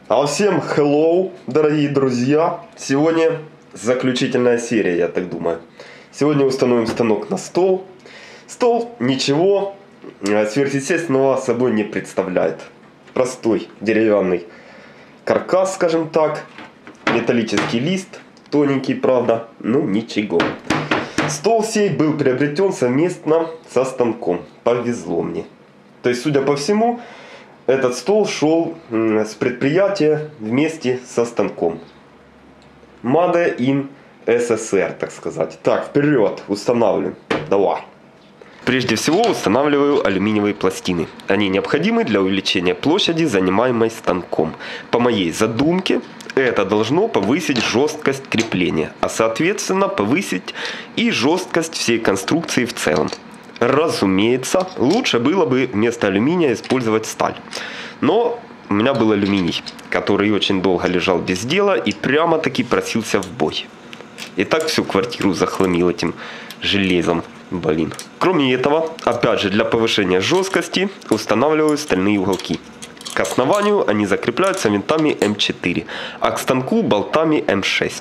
А всем hello, дорогие друзья! Сегодня заключительная серия, я так думаю. Сегодня установим станок на стол. Стол ничего сверхъестественного собой не представляет. Простой деревянный каркас, скажем так. Металлический лист, тоненький, правда, но ничего. Стол сей был приобретен совместно со станком. Повезло мне. То есть, судя по всему, этот стол шел с предприятия вместе со станком. Made in СССР, так сказать. Так, вперед, устанавливаем. Давай. Прежде всего устанавливаю алюминиевые пластины. Они необходимы для увеличения площади, занимаемой станком. По моей задумке, это должно повысить жесткость крепления, а соответственно повысить и жесткость всей конструкции в целом. Разумеется, лучше было бы вместо алюминия использовать сталь. Но у меня был алюминий, который очень долго лежал без дела и прямо-таки просился в бой. И так всю квартиру захламил этим железом. Блин. Кроме этого, опять же для повышения жесткости устанавливаю стальные уголки. К основанию они закрепляются винтами М4, а к станку болтами М6.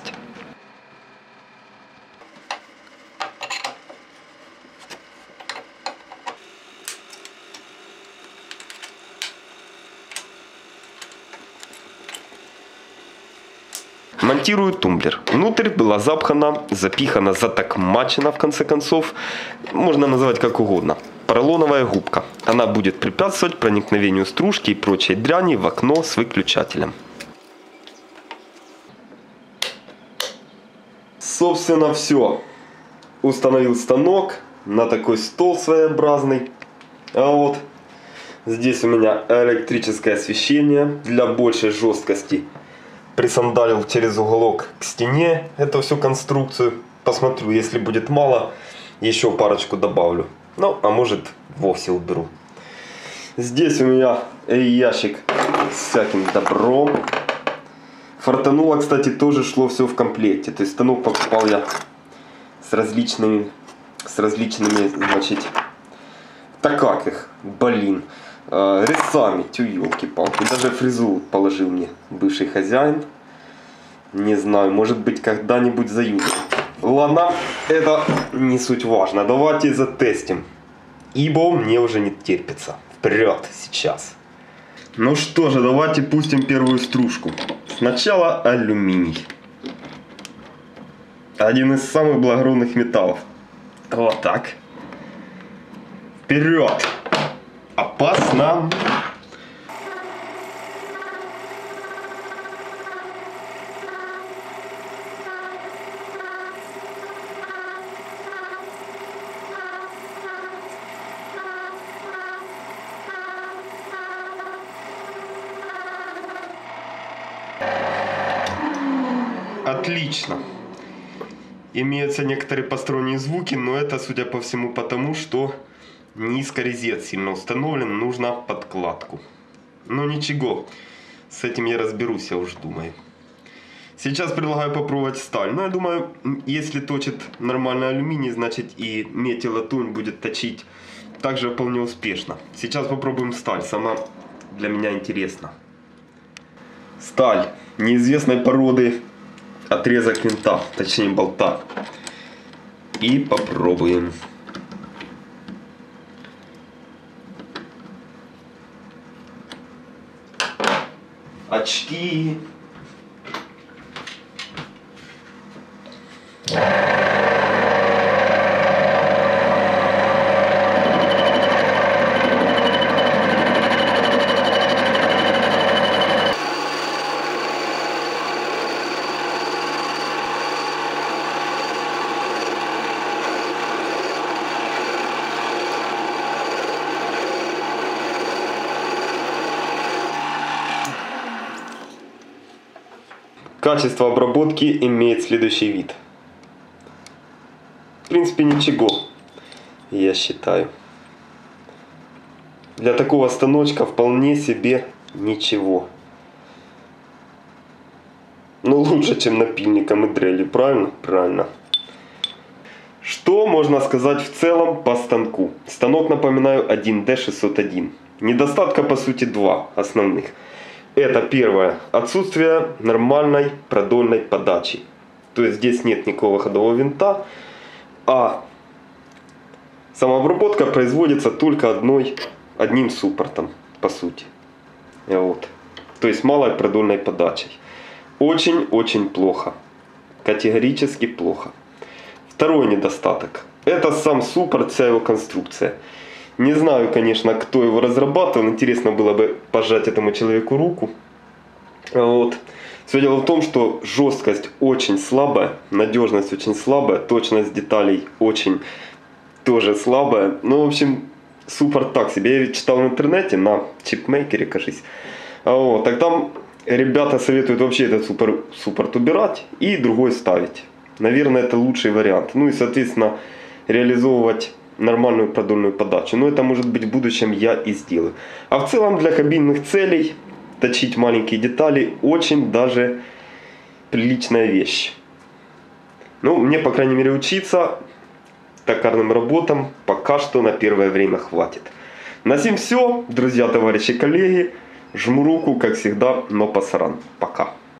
Монтирую тумблер. Внутрь была запихана, затокмачена, в конце концов, можно назвать как угодно, поролоновая губка. Она будет препятствовать проникновению стружки и прочей дряни в окно с выключателем. Собственно, все. Установил станок на такой стол своеобразный. А вот здесь у меня электрическое освещение для большей жесткости. Присандалил через уголок к стене эту всю конструкцию. Посмотрю, если будет мало, еще парочку добавлю. Ну, а может, вовсе уберу. Здесь у меня ящик с всяким добром. Фартануло, кстати, тоже шло все в комплекте. То есть станок покупал я с различными, значит, так как их, блин. Резцами, елки-палки. Даже фрезу положил мне бывший хозяин. Не знаю, может быть когда-нибудь заюзаю. Ладно, это не суть важно. Давайте затестим. Ибо мне уже не терпится. Вперед, сейчас. Ну что же, давайте пустим первую стружку. Сначала алюминий. Один из самых благородных металлов. Вот так. Вперед. Опасно. Отлично. Имеются некоторые посторонние звуки, но это, судя по всему, потому что низко резец сильно установлен, нужно подкладку. Но ничего, с этим я разберусь, я уж думаю. Сейчас предлагаю попробовать сталь. Но я думаю, если точит нормальный алюминий, значит и медь и латунь будет точить также вполне успешно. Сейчас попробуем сталь, сама для меня интересна. Сталь неизвестной породы, отрезок винта, точнее болта. И попробуем. Очки. Качество обработки имеет следующий вид. В принципе, ничего, я считаю. Для такого станочка вполне себе ничего. Но лучше, чем напильником и дрели, правильно? Правильно. Что можно сказать в целом по станку? Станок, напоминаю, 1D601. Недостатка по сути два основных. это первое. Отсутствие нормальной продольной подачи. То есть здесь нет никакого ходового винта, а самообработка производится только одним суппортом, по сути. Вот. То есть малой продольной подачей. Очень-очень плохо. Категорически плохо. Второй недостаток. Это сам суппорт, вся его конструкция. Не знаю, конечно, кто его разрабатывал. Интересно было бы пожать этому человеку руку. Вот. Все дело в том, что жесткость очень слабая, надежность очень слабая, точность деталей очень тоже слабая. Ну, в общем, суппорт так себе. Я читал в интернете на чипмейкере, кажись. Вот. Так там ребята советуют вообще этот суппорт убирать и другой ставить. Наверное, это лучший вариант. Ну и, соответственно, реализовывать нормальную продольную подачу. Но это, может быть, в будущем я и сделаю. А в целом для кабинных целей точить маленькие детали очень даже приличная вещь. Ну, мне, по крайней мере, учиться токарным работам пока что на первое время хватит. На сим все, друзья, товарищи, коллеги. Жму руку, как всегда, но пасаран. Пока.